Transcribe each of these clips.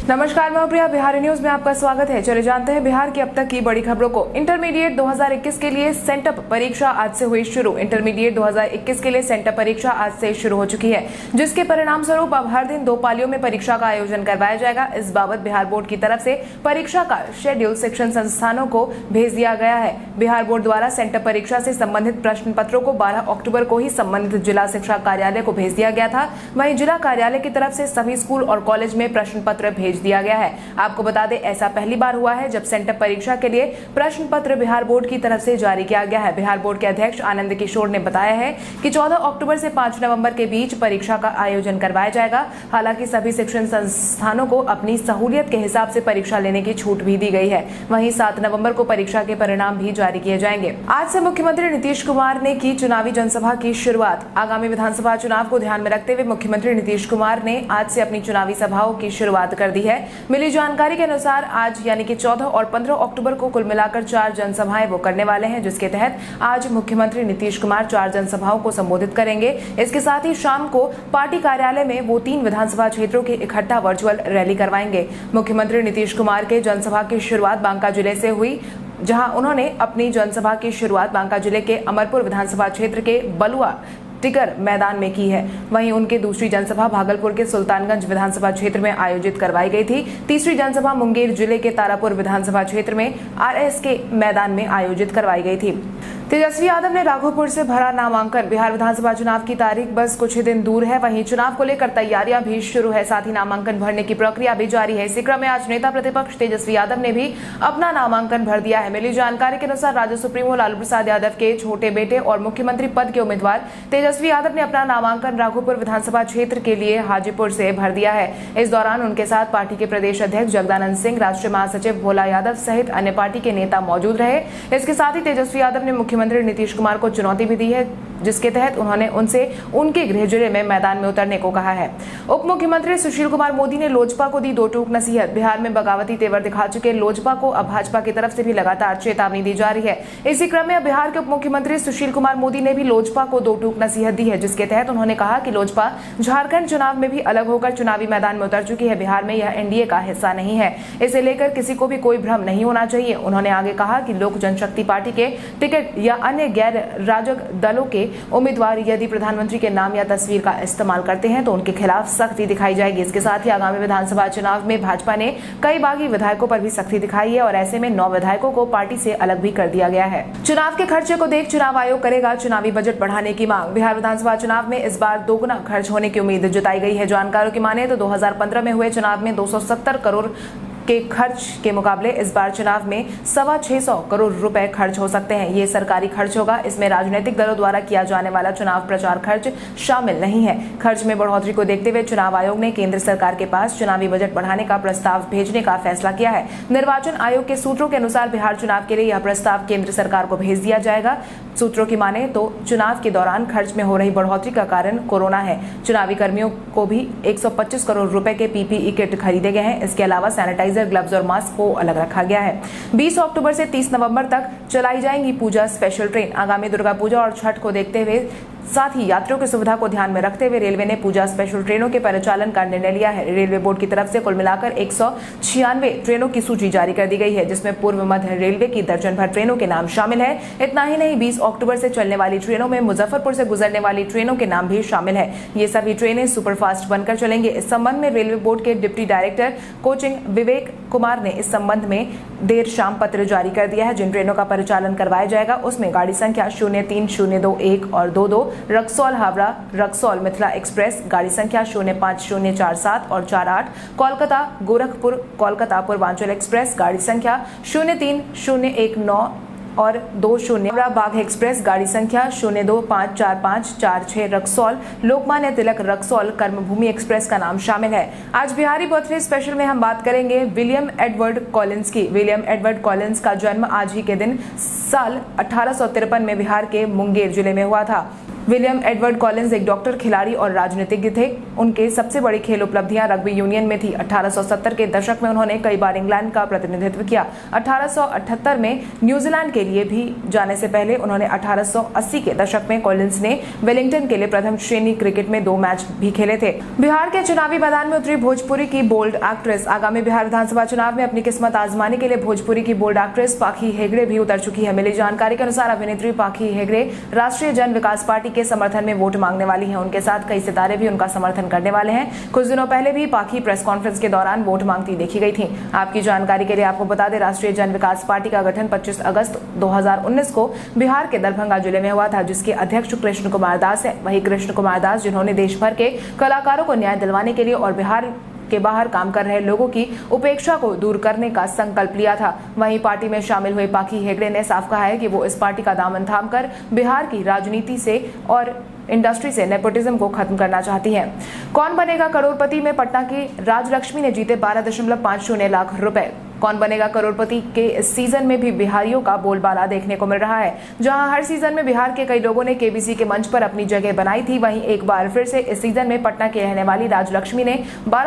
नमस्कार, मैं प्रिया। बिहारी न्यूज में आपका स्वागत है। चले जानते हैं बिहार की अब तक की बड़ी खबरों को। इंटरमीडिएट 2021 के लिए सेंटअप परीक्षा आज से हुई शुरू। इंटरमीडिएट 2021 के लिए सेंटअप परीक्षा आज से शुरू हो चुकी है, जिसके परिणाम स्वरूप अब हर दिन 2 पालियों में परीक्षा का आयोजन करवाया जाएगा। इस बाबत बिहार बोर्ड की तरफ से परीक्षा का शेड्यूल शिक्षण संस्थानों को भेज दिया गया है। बिहार बोर्ड द्वारा सेंटअप परीक्षा से संबंधित प्रश्न पत्रों को 12 अक्टूबर को ही संबंधित जिला शिक्षा कार्यालय को भेज दिया गया था। वहीं जिला कार्यालय की तरफ से सभी स्कूल और कॉलेज में प्रश्न पत्र भेज दिया गया है। आपको बता दें, ऐसा पहली बार हुआ है जब सेंटअप परीक्षा के लिए प्रश्न पत्र बिहार बोर्ड की तरफ से जारी किया गया है। बिहार बोर्ड के अध्यक्ष आनंद किशोर ने बताया है कि 14 अक्टूबर से 5 नवंबर के बीच परीक्षा का आयोजन करवाया जाएगा। हालांकि सभी शिक्षण संस्थानों को अपनी सहूलियत के हिसाब से परीक्षा लेने की छूट भी दी गई है। वहीं 7 नवंबर को परीक्षा के परिणाम भी जारी किए जाएंगे। आज से मुख्यमंत्री नीतीश कुमार ने की चुनावी जनसभा की शुरुआत। आगामी विधानसभा चुनाव को ध्यान में रखते हुए मुख्यमंत्री नीतीश कुमार ने आज से अपनी चुनावी सभाओं की शुरुआत कर दी है। मिली जानकारी के अनुसार आज यानी कि 14 और 15 अक्टूबर को कुल मिलाकर 4 जनसभाएं वो करने वाले हैं, जिसके तहत आज मुख्यमंत्री नीतीश कुमार 4 जनसभाओं को संबोधित करेंगे। इसके साथ ही शाम को पार्टी कार्यालय में वो 3 विधानसभा क्षेत्रों की इकट्ठा वर्चुअल रैली करवाएंगे। मुख्यमंत्री नीतीश कुमार के जनसभा की शुरुआत बांका जिले से हुई, जहां उन्होंने अपनी जनसभा की शुरुआत बांका जिले के अमरपुर विधानसभा क्षेत्र के बलुआ टिकर मैदान में की है। वहीं उनकी दूसरी जनसभा भागलपुर के सुल्तानगंज विधानसभा क्षेत्र में आयोजित करवाई गई थी। तीसरी जनसभा मुंगेर जिले के तारापुर विधानसभा क्षेत्र में आरएस के मैदान में आयोजित करवाई गई थी। तेजस्वी यादव ने राघोपुर से भरा नामांकन। बिहार विधानसभा चुनाव की तारीख बस कुछ ही दिन दूर है। वहीं चुनाव को लेकर तैयारियां भी शुरू है, साथ ही नामांकन भरने की प्रक्रिया भी जारी है। इसी क्रम में आज नेता प्रतिपक्ष तेजस्वी यादव ने भी अपना नामांकन भर दिया है। मिली जानकारी के अनुसार राजद सुप्रीमो लालू प्रसाद यादव के छोटे बेटे और मुख्यमंत्री पद के उम्मीदवार तेजस्वी यादव ने अपना नामांकन राघोपुर विधानसभा क्षेत्र के लिए हाजीपुर से भर दिया है। इस दौरान उनके साथ पार्टी के प्रदेश अध्यक्ष जगदानंद सिंह, राष्ट्रीय महासचिव भोला यादव सहित अन्य पार्टी के नेता मौजूद रहे। इसके साथ ही तेजस्वी यादव ने मुख्यमंत्री नीतीश कुमार को चुनौती भी दी है, जिसके तहत उन्होंने उनसे उनके गृह जिले में मैदान में उतरने को कहा है। उप मुख्यमंत्री सुशील कुमार मोदी ने लोजपा को दी 2 टूक नसीहत। बिहार में बगावती तेवर दिखा चुके लोजपा को अब भाजपा की तरफ से भी लगातार चेतावनी दी जा रही है। इसी क्रम में बिहार के उप मुख्यमंत्री सुशील कुमार मोदी ने भी लोजपा को 2 टूक नसीहत दी है, जिसके तहत उन्होंने कहा कि लोजपा झारखंड चुनाव में भी अलग होकर चुनावी मैदान में उतर चुकी है। बिहार में यह एनडीए का हिस्सा नहीं है, इसे लेकर किसी को भी कोई भ्रम नहीं होना चाहिए। उन्होंने आगे कहा कि लोक जनशक्ति पार्टी के टिकट या अन्य गैर राजग दलों के उम्मीदवार यदि प्रधानमंत्री के नाम या तस्वीर का इस्तेमाल करते हैं तो उनके खिलाफ सख्ती दिखाई जाएगी। इसके साथ ही आगामी विधानसभा चुनाव में भाजपा ने कई बागी विधायकों पर भी सख्ती दिखाई है और ऐसे में 9 विधायकों को पार्टी से अलग भी कर दिया गया है। चुनाव के खर्चे को देख चुनाव आयोग करेगा चुनावी बजट बढ़ाने की मांग। बिहार विधानसभा चुनाव में इस बार दोगुना खर्च होने की उम्मीद जताई गई है। जानकारों की माने तो 2015 में हुए चुनाव में 270 करोड़ के खर्च के मुकाबले इस बार चुनाव में 625 करोड़ रुपए खर्च हो सकते हैं। ये सरकारी खर्च होगा। इसमें राजनीतिक दलों द्वारा किया जाने वाला चुनाव प्रचार खर्च शामिल नहीं है। खर्च में बढ़ोतरी को देखते हुए चुनाव आयोग ने केंद्र सरकार के पास चुनावी बजट बढ़ाने का प्रस्ताव भेजने का फैसला किया है। निर्वाचन आयोग के सूत्रों के अनुसार बिहार चुनाव के लिए यह प्रस्ताव केंद्र सरकार को भेज दिया जाएगा। सूत्रों की माने तो चुनाव के दौरान खर्च में हो रही बढ़ोतरी का कारण कोरोना है। चुनावी कर्मियों को भी 125 करोड़ रुपए के पीपीई किट खरीदे गए हैं। इसके अलावा सैनिटाइजर, ग्लव्स और मास्क को अलग रखा गया है। 20 अक्टूबर से 30 नवंबर तक चलाई जाएंगी पूजा स्पेशल ट्रेन। आगामी दुर्गा पूजा और छठ को देखते हुए साथ ही यात्रियों की सुविधा को ध्यान में रखते हुए रेलवे ने पूजा स्पेशल ट्रेनों के परिचालन का निर्णय लिया है। रेलवे बोर्ड की तरफ से कुल मिलाकर 196 ट्रेनों की सूची जारी कर दी गई है, जिसमें पूर्व मध्य रेलवे की दर्जन भर ट्रेनों के नाम शामिल है। इतना ही नहीं, 20 अक्टूबर से चलने वाली ट्रेनों में मुजफ्फरपुर से गुजरने वाली ट्रेनों के नाम भी शामिल है। ये सभी ट्रेनें सुपरफास्ट बनकर चलेंगी। इस संबंध में रेलवे बोर्ड के deputy director coaching Vivek Kumar ने इस संबंध में देर शाम पत्र जारी कर दिया है। जिन ट्रेनों का परिचालन करवाया जाएगा उसमें गाड़ी संख्या 03021 और 22 रक्सौल हावड़ा रक्सौल मिथिला एक्सप्रेस, गाड़ी संख्या 05047 और 48 कोलकाता गोरखपुर कोलकाता पूर्वांचल एक्सप्रेस, गाड़ी संख्या 03019 और 20 बाघ एक्सप्रेस, गाड़ी संख्या 02545446 रक्सौल लोकमान्य तिलक रक्सौल कर्मभूमि एक्सप्रेस का नाम शामिल है। आज बिहारी बर्थडे स्पेशल में हम बात करेंगे विलियम एडवर्ड कॉलिंस की। विलियम एडवर्ड कॉलिंस का जन्म आज ही के दिन साल 1853 में बिहार के मुंगेर जिले में हुआ था। विलियम एडवर्ड कॉलिंस एक डॉक्टर, खिलाड़ी और राजनीतिज्ञ थे। उनके सबसे बड़ी खेल उपलब्धियां रग्बी यूनियन में थी। 1870 के दशक में उन्होंने कई बार इंग्लैंड का प्रतिनिधित्व किया। 1878 में न्यूजीलैंड के लिए भी जाने से पहले उन्होंने 1880 के दशक में कॉलिंस ने वेलिंगटन के लिए प्रथम श्रेणी क्रिकेट में 2 मैच भी खेले थे। बिहार के चुनावी मैदान में उतरी भोजपुरी की बोल्ड एक्ट्रेस। आगामी बिहार विधानसभा चुनाव में अपनी किस्मत आजमाने के लिए भोजपुरी की बोल्ड एक्ट्रेस पाखी हेगड़े भी उतर चुकी है। मिली जानकारी के अनुसार अभिनेत्री पाखी हेगड़े राष्ट्रीय जन विकास पार्टी के समर्थन में वोट मांगने वाली हैं। उनके साथ कई सितारे भी उनका समर्थन करने वाले हैं। कुछ दिनों पहले भी पाखी प्रेस कॉन्फ्रेंस के दौरान वोट मांगती देखी गई थी। आपकी जानकारी के लिए आपको बता दें, राष्ट्रीय जन विकास पार्टी का गठन 25 अगस्त 2019 को बिहार के दरभंगा जिले में हुआ था, जिसके अध्यक्ष कृष्ण कुमार दास है। वही कृष्ण कुमार दास, जिन्होंने देश भर के कलाकारों को न्याय दिलवाने के लिए और बिहार के बाहर काम कर रहे लोगों की उपेक्षा को दूर करने का संकल्प लिया था। वहीं पार्टी में शामिल हुए पाखी हेगड़े ने साफ कहा है कि वो इस पार्टी का दामन थामकर बिहार की राजनीति से और इंडस्ट्री से नेपोटिज्म को खत्म करना चाहती हैं। कौन बनेगा करोड़पति में पटना की राजलक्ष्मी ने जीते 12.50 लाख रुपए। कौन बनेगा करोड़पति के इस सीजन में भी बिहारियों का बोलबाला देखने को मिल रहा है। जहां हर सीजन में बिहार के कई लोगों ने केबीसी के मंच पर अपनी जगह बनाई थी, वहीं एक बार फिर से इस सीजन में पटना की रहने वाली राजलक्ष्मी ने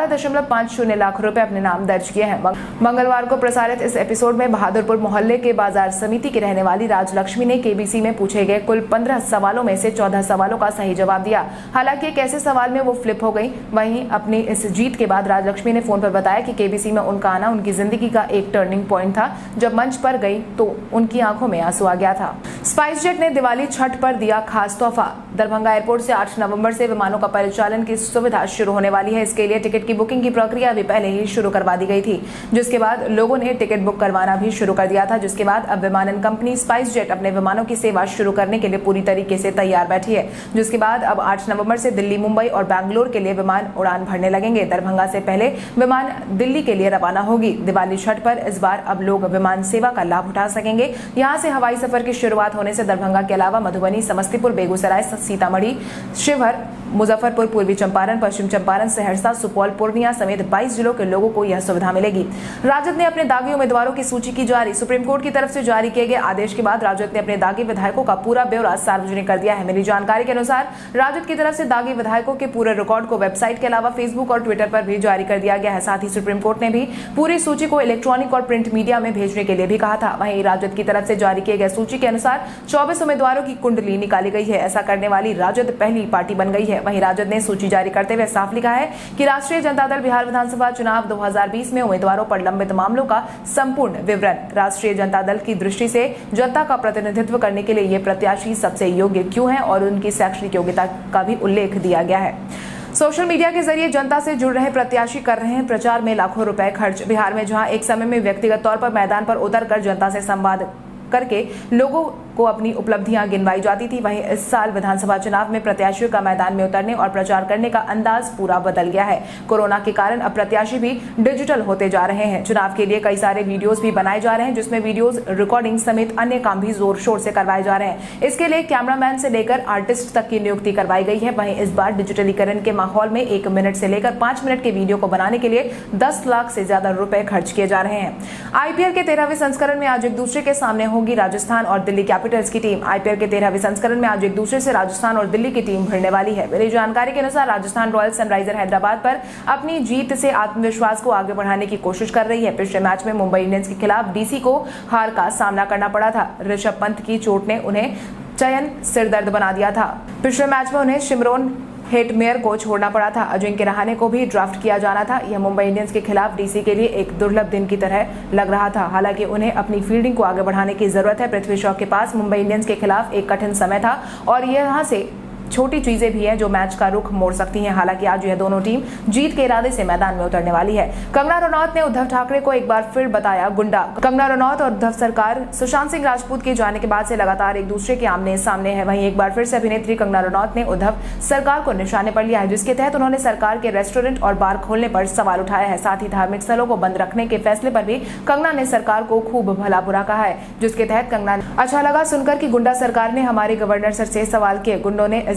12.50 लाख रुपए अपने नाम दर्ज किए हैं। मंगलवार को प्रसारित इस एपिसोड में बहादुरपुर मोहल्ले के बाजार समिति की रहने वाली राजलक्ष्मी ने केबीसी में पूछे गए कुल 15 सवालों में से 14 सवालों का सही जवाब दिया। हालांकि एक ऐसे सवाल में वो फ्लिप हो गई। वहीं अपनी इस जीत के बाद राजलक्ष्मी ने फोन पर बताया कि केबीसी में उनका आना उनकी जिंदगी का एक टर्निंग पॉइंट था। जब मंच पर गई तो उनकी आंखों में आंसू आ गया था। स्पाइस जेट ने दिवाली छठ पर दिया खास तोहफा। दरभंगा एयरपोर्ट से 8 नवंबर से विमानों का परिचालन की सुविधा शुरू होने वाली है। इसके लिए टिकट की बुकिंग की प्रक्रिया भी पहले ही शुरू करवा दी गई थी, जिसके बाद लोगों ने टिकट बुक करवाना भी शुरू कर दिया था। जिसके बाद अब विमानन कंपनी स्पाइस जेट अपने विमानों की सेवा शुरू करने के लिए पूरी तरीके से तैयार बैठी है। जिसके बाद अब 8 नवंबर से दिल्ली, मुंबई और बैंगलोर के लिए विमान उड़ान भरने लगेंगे। दरभंगा से पहले विमान दिल्ली के लिए रवाना होगी। दिवाली छठ पर इस बार अब लोग विमान सेवा का लाभ उठा सकेंगे। यहाँ से हवाई सफर की शुरुआत होने से दरभंगा के अलावा मधुबनी, समस्तीपुर, बेगूसराय, सीतामढ़ी, शिवहर, मुजफ्फरपुर, पूर्वी चंपारण, पश्चिम चंपारण, सहरसा, सुपौल, पूर्णिया समेत 22 जिलों के लोगों को यह सुविधा मिलेगी। राजद ने अपने दागी उम्मीदवारों की सूची की जारी। सुप्रीम कोर्ट की तरफ से जारी किए गए आदेश के बाद राजद ने अपने दागी विधायकों का पूरा ब्यौरा सार्वजनिक कर दिया है। मिली जानकारी के अनुसार राजद की तरफ से दागी विधायकों के पूरे रिकॉर्ड को वेबसाइट के अलावा फेसबुक और ट्विटर पर भी जारी कर दिया गया है। साथ ही सुप्रीम कोर्ट ने भी पूरी सूची को इलेक्ट्रॉनिक और प्रिंट मीडिया में भेजने के लिए भी कहा था। वहीं राजद की तरफ से जारी किए गए सूची के अनुसार 24 उम्मीदवारों की कुंडली निकाली गई है। ऐसा करने वाली राजद पहली पार्टी बन गई है। वहीं राजद ने सूची जारी करते हुए साफ लिखा है कि राष्ट्रीय जनता दल बिहार विधानसभा चुनाव 2020 में उम्मीदवारों पर लंबित मामलों का संपूर्ण विवरण। राष्ट्रीय जनता दल की दृष्टि से जनता का प्रतिनिधित्व करने के लिए ये प्रत्याशी सबसे योग्य क्यों है और उनकी शैक्षणिक योग्यता का भी उल्लेख दिया गया है। सोशल मीडिया के जरिए जनता से जुड़ रहे प्रत्याशी कर रहे हैं प्रचार में लाखों रुपए खर्च। बिहार में जहां एक समय में व्यक्तिगत तौर पर मैदान पर उतरकर जनता से संवाद करके लोगों को अपनी उपलब्धियां गिनवाई जाती थी, वहीं इस साल विधानसभा चुनाव में प्रत्याशियों का मैदान में उतरने और प्रचार करने का अंदाज पूरा बदल गया है। कोरोना के कारण अब प्रत्याशी भी डिजिटल होते जा रहे हैं। चुनाव के लिए कई सारे वीडियोस भी बनाए जा रहे हैं, जिसमें वीडियोस रिकॉर्डिंग समेत अन्य काम भी जोर शोर से करवाए जा रहे हैं। इसके लिए कैमरामैन से लेकर आर्टिस्ट तक की नियुक्ति करवाई गई है। वहीं इस बार डिजिटलीकरण के माहौल में 1 मिनट से लेकर 5 मिनट के वीडियो को बनाने के लिए 10 लाख से ज्यादा रुपए खर्च किए जा रहे हैं। आईपीएल के 13वें संस्करण में आज एक दूसरे के सामने होगी राजस्थान और दिल्ली कैपिटल्स की टीम। आईपीएल के 13वें संस्करण में आज एक दूसरे से राजस्थान और दिल्ली की टीम भिड़ने वाली है। मिली जानकारी के अनुसार राजस्थान रॉयल्स सनराइजर हैदराबाद पर अपनी जीत से आत्मविश्वास को आगे बढ़ाने की कोशिश कर रही है। पिछले मैच में मुंबई इंडियंस के खिलाफ डीसी को हार का सामना करना पड़ा था। ऋषभ पंत की चोट ने उन्हें चयन सिरदर्द बना दिया था। पिछले मैच में उन्हें शिमरोन हेटमेयर को छोड़ना पड़ा था। अजिंक्य रहाणे को भी ड्राफ्ट किया जाना था। यह मुंबई इंडियंस के खिलाफ डीसी के लिए एक दुर्लभ दिन की तरह लग रहा था। हालांकि उन्हें अपनी फील्डिंग को आगे बढ़ाने की जरूरत है। पृथ्वी शॉ के पास मुंबई इंडियंस के खिलाफ एक कठिन समय था और यहां से छोटी चीजें भी हैं जो मैच का रुख मोड़ सकती हैं। हालांकि आज यह दोनों टीम जीत के इरादे से मैदान में उतरने वाली है। कंगना रनौत ने उद्धव ठाकरे को एक बार फिर बताया गुंडा। कंगना रनौत और उद्धव सरकार सुशांत सिंह राजपूत के जाने के बाद से लगातार एक दूसरे के आमने सामने है। वहीं एक बार फिर से अभिनेत्री कंगना रनौत ने उद्धव सरकार को निशाने पर लिया है, जिसके तहत उन्होंने सरकार के रेस्टोरेंट और बार खोलने पर सवाल उठाया है। साथ ही धार्मिक स्थलों को बंद रखने के फैसले पर भी कंगना ने सरकार को खूब भला बुरा कहा है, जिसके तहत कंगना अच्छा लगा सुनकर कि गुंडा सरकार ने हमारे गवर्नर सर से सवाल किए। गुंडों ने इस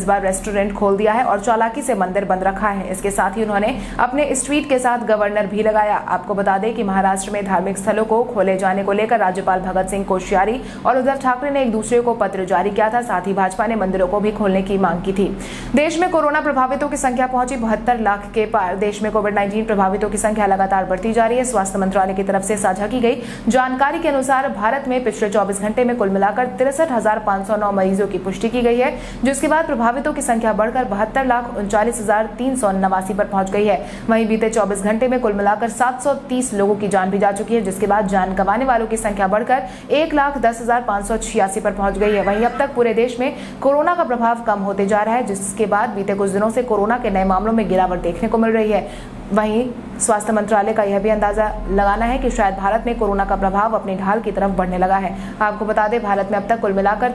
इस बार रेस्टोरेंट खोल दिया है और चालाकी से मंदिर बंद रखा है। इसके साथ ही उन्होंने अपने इस ट्वीट के साथ गवर्नर भी लगाया। आपको बता दें कि महाराष्ट्र में धार्मिक स्थलों को खोले जाने को लेकर राज्यपाल भगत सिंह कोश्यारी और उद्धव ठाकरे ने एक दूसरे को पत्र जारी किया था। साथ ही भाजपा ने मंदिरों को भी खोलने की मांग की थी। देश में कोरोना प्रभावितों की संख्या पहुंची 72 लाख के पार। देश में कोविड-19 प्रभावितों की संख्या लगातार बढ़ती जा रही है। स्वास्थ्य मंत्रालय की तरफ से साझा की गई जानकारी के अनुसार भारत में पिछले 24 घंटे में कुल मिलाकर 63,509 मरीजों की पुष्टि की गई है, जिसके बाद प्रभावितों की संख्या बढ़कर 72,39,389 पर पहुंच गई है। वहीं बीते 24 घंटे में कुल मिलाकर 730 लोगों की जान भी जा चुकी है, जिसके बाद जान गंवाने वालों की संख्या बढ़कर 1,10,586 पर पहुंच गई है। वहीं अब तक पूरे देश में कोरोना का प्रभाव कम होते जा रहा है, जिसके बाद बीते कुछ दिनों से कोरोना के नए मामलों में गिरावट देखने को मिल रही है। वहीं स्वास्थ्य मंत्रालय का यह भी अंदाजा लगाना है कि शायद भारत में कोरोना का प्रभाव अपनी ढाल की तरफ बढ़ने लगा है। आपको बता दें, भारत में अब तक कुल मिलाकर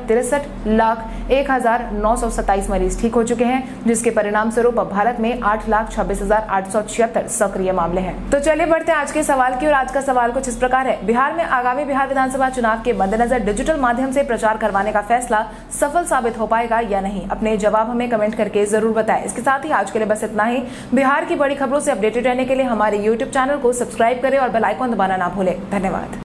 63,01,927 मरीज ठीक हो चुके हैं, जिसके परिणाम स्वरूप अब भारत में 8,26,876 सक्रिय मामले हैं। तो चलिए बढ़ते हैं आज के सवाल की, और आज का सवाल कुछ इस प्रकार है। बिहार में आगामी बिहार विधानसभा चुनाव के मद्देनजर डिजिटल माध्यम से प्रचार करवाने का फैसला सफल साबित हो पाएगा या नहीं? अपने जवाब हमें कमेंट करके जरूर बताएं। इसके साथ ही आज के लिए बस इतना ही। बिहार की बड़ी खबरों से अपडेटेड रहने के लिए हमारे YouTube चैनल को सब्सक्राइब करें और बेल आइकन दबाना ना भूलें। धन्यवाद।